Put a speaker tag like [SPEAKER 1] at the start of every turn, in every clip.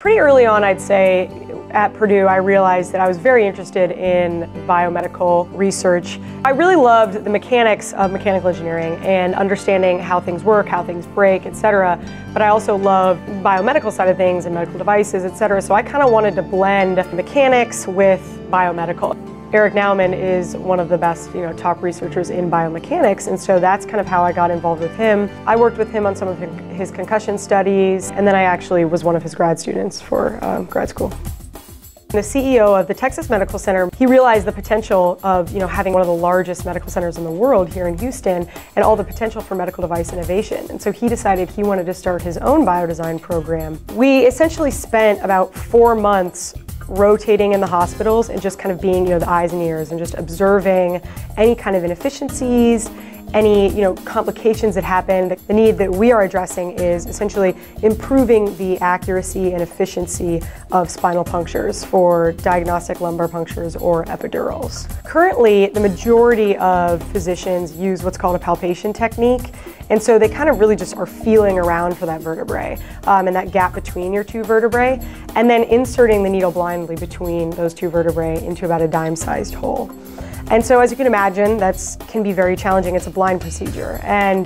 [SPEAKER 1] Pretty early on, I'd say, at Purdue, I realized that I was very interested in biomedical research. I really loved the mechanics of mechanical engineering and understanding how things work, how things break, etc. But I also loved the biomedical side of things and medical devices, etc. So I kind of wanted to blend mechanics with biomedical. Eric Naumann is one of the best, top researchers in biomechanics, and so that's kind of how I got involved with him. I worked with him on some of his concussion studies, and then I actually was one of his grad students for grad school. The CEO of the Texas Medical Center, he realized the potential of having one of the largest medical centers in the world here in Houston and all the potential for medical device innovation. And so he decided he wanted to start his own biodesign program. We essentially spent about 4 months rotating in the hospitals and just kind of being the eyes and ears and just observing any kind of inefficiencies, any complications that happen. The need that we are addressing is essentially improving the accuracy and efficiency of spinal punctures for diagnostic lumbar punctures or epidurals. Currently, the majority of physicians use what's called a palpation technique, and so they kind of really just are feeling around for that vertebrae and that gap between your two vertebrae, and then inserting the needle blindly between those two vertebrae into about a dime-sized hole. And so, as you can imagine, that can be very challenging. It's a blind procedure, and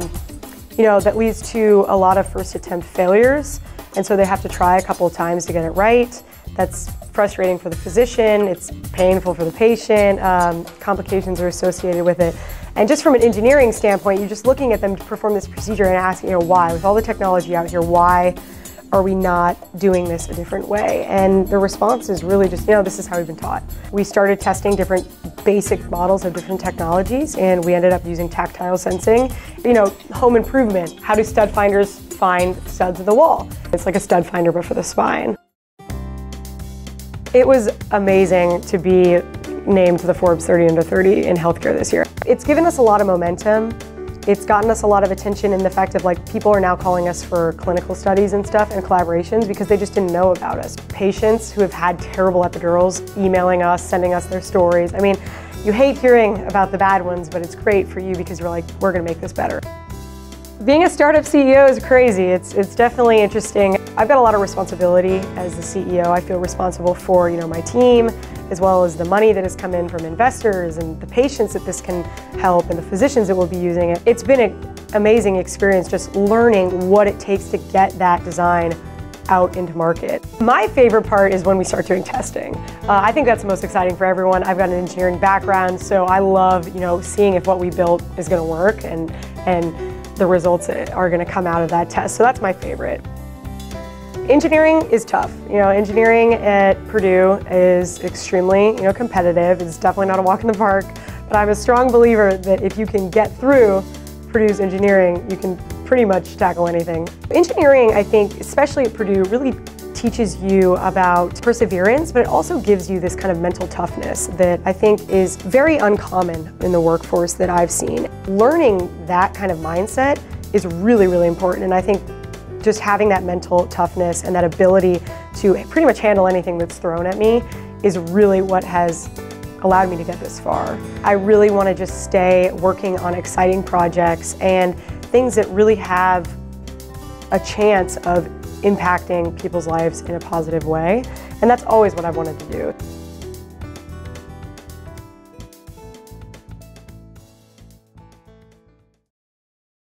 [SPEAKER 1] that leads to a lot of first attempt failures. And so they have to try a couple of times to get it right. That's frustrating for the physician. It's painful for the patient. Complications are associated with it. And just from an engineering standpoint, you're just looking at them to perform this procedure and asking, why? With all the technology out here, why are we not doing this a different way? And the response is really just, this is how we've been taught. We started testing different basic models of different technologies, and we ended up using tactile sensing. Home improvement, how do stud finders find studs in the wall? It's like a stud finder, but for the spine. It was amazing to be named to the Forbes 30 Under 30 in healthcare this year. It's given us a lot of momentum. It's gotten us a lot of attention in the fact of people are now calling us for clinical studies and stuff and collaborations because they just didn't know about us. Patients who have had terrible epidurals emailing us, sending us their stories. I mean, you hate hearing about the bad ones, but it's great for you because you're like, we're gonna make this better. Being a startup CEO is crazy. It's definitely interesting. I've got a lot of responsibility as the CEO. I feel responsible for my team, as well as the money that has come in from investors and the patients that this can help and the physicians that will be using it. It's been an amazing experience just learning what it takes to get that design out into market. My favorite part is when we start doing testing. I think that's the most exciting for everyone. I've got an engineering background, so I love seeing if what we built is going to work and the results that are going to come out of that test. So that's my favorite. Engineering is tough. Engineering at Purdue is extremely, competitive. It's definitely not a walk in the park, but I'm a strong believer that if you can get through Purdue's engineering, you can pretty much tackle anything. Engineering, I think, especially at Purdue, really teaches you about perseverance, but it also gives you this kind of mental toughness that I think is very uncommon in the workforce that I've seen. Learning that kind of mindset is really, really important, and I think just having that mental toughness and that ability to pretty much handle anything that's thrown at me is really what has allowed me to get this far. I really want to just stay working on exciting projects and things that really have a chance of impacting people's lives in a positive way, and that's always what I've wanted to do.